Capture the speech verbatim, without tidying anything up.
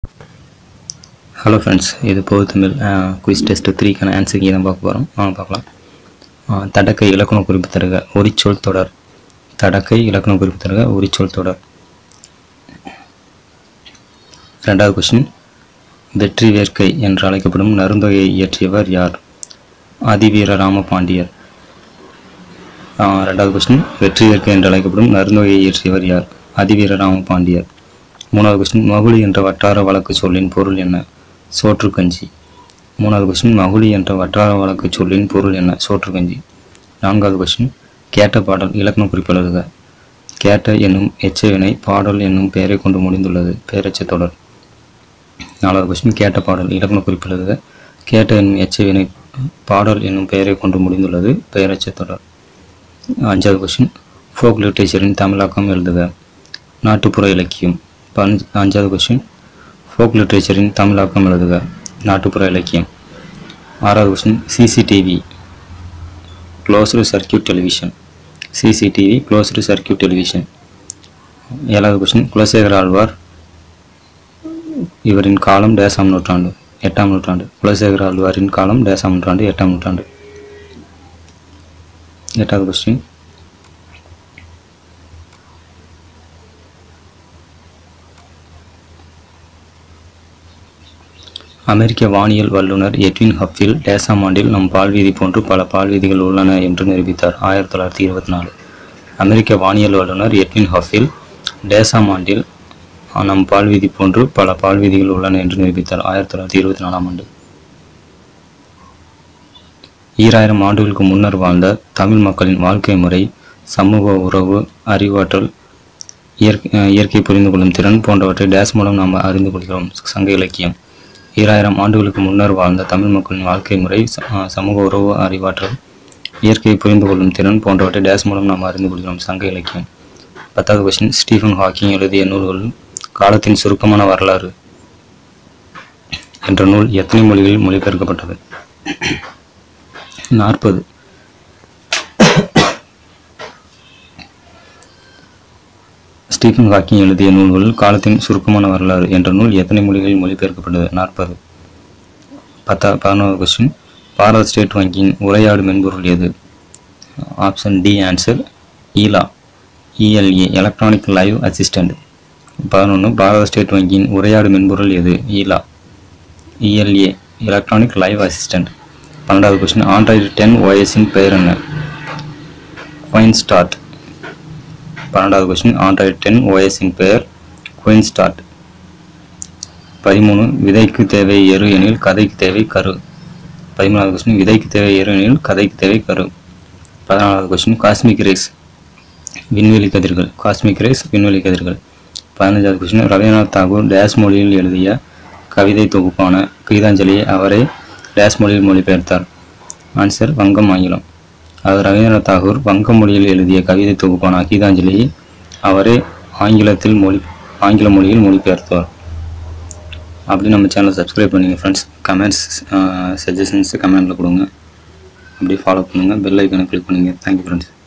Hello friends, this is Tamil uh, quiz test three kana answer key தான் பார்க்க போறோம். வாங்க பார்க்கலாம். தடக்கை இலக்கண குறிப்பு தருக உரிச்சொல் தொடர். தடக்கை இலக்கண குறிப்பு தருக உரிச்சொல் தொடர். இரண்டாவது क्वेश्चन வெற்றி வேர்க்கை என்று அழைக்கப்படும் நருந்தொகையை இயற்றியவர் யார்? அதிவீர ராமபாண்டியர். இரண்டாவது क्वेश्चन வெற்றி வேர்க்கை என்று அழைக்கப்படும் நருந்தொகையை இயற்றியவர் யார்? அதிவீர ராமபாண்டியர். மூணாவது क्वेश्चन மகுளி என்ற வட்டார வழக்கு சொல்லின் பொருள் என்ன? சோற்றுக்கஞ்சி. மூணாவது क्वेश्चन மகுளி என்ற வட்டார வழக்கு சொல்லின் பொருள் என்ன? சோற்றுக்கஞ்சி. நான்காவது क्वेश्चन கேட்ட பாடல் இலக்கண குறிப்பு எழுதுக. கேட்ட என்னும் எச்சவினை பாடல் என்னும் பெயரை கொண்டு முடிந்துள்ளது. பெயரெச்ச தொடர். நாலாவது क्वेश्चन கேட்ட பாடல் இலக்கண குறிப்பு எழுதுக. கேட்ட என்னும் எச்சவினை பாடல் என்னும் பெயரை கொண்டு முடிந்துள்ளது. பெயரெச்ச தொடர். அஞ்சாவது क्वेश्चन ஃபோக் லிட்ரேச்சரின் தமிழாக்கம் எழுதுக. நாட்டுப்புற இலக்கியம். அஞ்சாவது क्वेश्चन ஃபோக் லிட்ரேச்சரின் தமிழாக்கம் எழுதுக. நாட்டுப்புற இலக்கியம். ஆறாவது question CCTV closed circuit television. CCTV closed circuit television. ஏழாவது क्वेश्चन குலசேகர ஆழ்வார் இவரின் காலம் டேசாம் நூற்றாண்டு. எட்டாம் நூற்றாண்டு. குலசேகர ஆழ்வாரின் காலம் டேசாம் நூற்றாண்டு. எட்டாம் நூற்றாண்டு. எட்டாவது क्वेश्चन அமெரிக்க வானியல் வல்லுநர் எட்வின் ஹப்பில் டேசாம் ஆண்டில் நம் பால்வீதி போன்று பல பால்வீதிகள் உள்ளன என்று நிரூபித்தார். ஆயிரத்தி தொள்ளாயிரத்தி இருபத்தி நாலு. அமெரிக்க வானியல் வல்லுநர் எட்வின் ஹப்பில் டேசாம் ஆண்டில் நம் பால்வீதி போன்று பல பால்வீதிகள் உள்ளன என்று நிரூபித்தார். ஆயிரத்தி தொள்ளாயிரத்தி இருபத்தி நாலாம் ஆண்டு. ஈராயிரம் ஆண்டுகளுக்கு முன்னர் வாழ்ந்த தமிழ் மக்களின் வாழ்க்கை முறை, சமூக உறவு, அறிவாற்றல், இயற்கை இயற்கை புரிந்து கொள்ளும் திறன் போன்றவற்றை டேஸ் மூலம் நாம் அறிந்து கொள்கிறோம். சங்க இலக்கியம். ஈராயிரம் ஆண்டுகளுக்கு முன்னர் வாழ்ந்த தமிழ் மக்களின் வாழ்க்கை முறை, சமூக உறவு, அறிவாற்றல், இயற்கையை புரிந்து கொள்ளும் திறன் போன்றவற்றை டேஸ் மூலம் நாம் அறிந்து கொள்கிறோம். சங்க இலக்கியம். பத்தாவது क्वेश्चन ஸ்டீஃபன் ஹாக்கிங் எழுதிய நூல்கள் காலத்தின் சுருக்கமான வரலாறு என்ற நூல் எத்தனை மொழிகளில் மொழிபெயர்க்கப்பட்டது? நாற்பது. ஸ்டீஃபன் ஹாக்கிங் எழுதிய நூல்கள் காலத்தின் சுருக்கமான வரலாறு என்ற நூல் எத்தனை மொழிகளில் மொழிபெயர்க்கப்பட்டது? நாற்பது. பத்தா பதினோரு क्वेश्चन பாரத ஸ்டேட் வங்கியின் உரையாடு மென்பொருள் எது? Option D answer ELA. ELA electronic live assistant. பதினொன்று பாரத ஸ்டேட் வங்கியின் உரையாடு மென்பொருள் எது? ELA. ELA electronic live assistant. பன்னெண்டாவது क्वेश्चन ஆண்ட்ராய்டு டென் ஓஎஸின் பெயர் என்ன? Quince tart. பன்னெண்டாவது क्वेश्चन ஆண்ட்ராய்டு டென் ஓஎஸின் பெயர் குயின் ஸ்டார்ட். பதிமூணு விதைக்கு தேவை எரு எனில் கதைக்கு தேவை கரு. பதிமூணாவது क्वेश्चन விதைக்கு தேவை எரு எனில் கதைக்கு தேவை கரு. பதினாலாவது क्वेश्चन காஸ்மிக் ரேஸ் விண்வெளி கதிர்கள். காஸ்மிக் ரேஸ் விண்வெளி கதிர்கள். பதினஞ்சாவது क्वेश्चन ரவீந்திரநாத் தாகூர் டேஸ் மொழியில் எழுதிய கவிதை தொகுப்பான கீதாஞ்சலியை அவரே டேஸ் மொழியில் மொழிபெயர்த்தார். ஆன்சர் வங்கம் ஆங்கிலம். அது ரவீந்திரநாத் தாகூர் வங்க மொழியில் எழுதிய கவிதை தொகுப்பான கீதாஞ்சலியை அவரே ஆங்கிலத்தில் மொழி ஆங்கில மொழியில் மொழிபெயர்த்தார். அப்படி நம்ம சேனலை சப்ஸ்கிரைப் பண்ணுங்கள் ஃப்ரெண்ட்ஸ். கமெண்ட்ஸ் சஜஷன்ஸ் கமெண்ட்டில் கொடுங்க. அப்படி ஃபாலோ பண்ணுங்கள். பெல் ஐக்கானை கிளிக் பண்ணுங்கள். Thank you friends.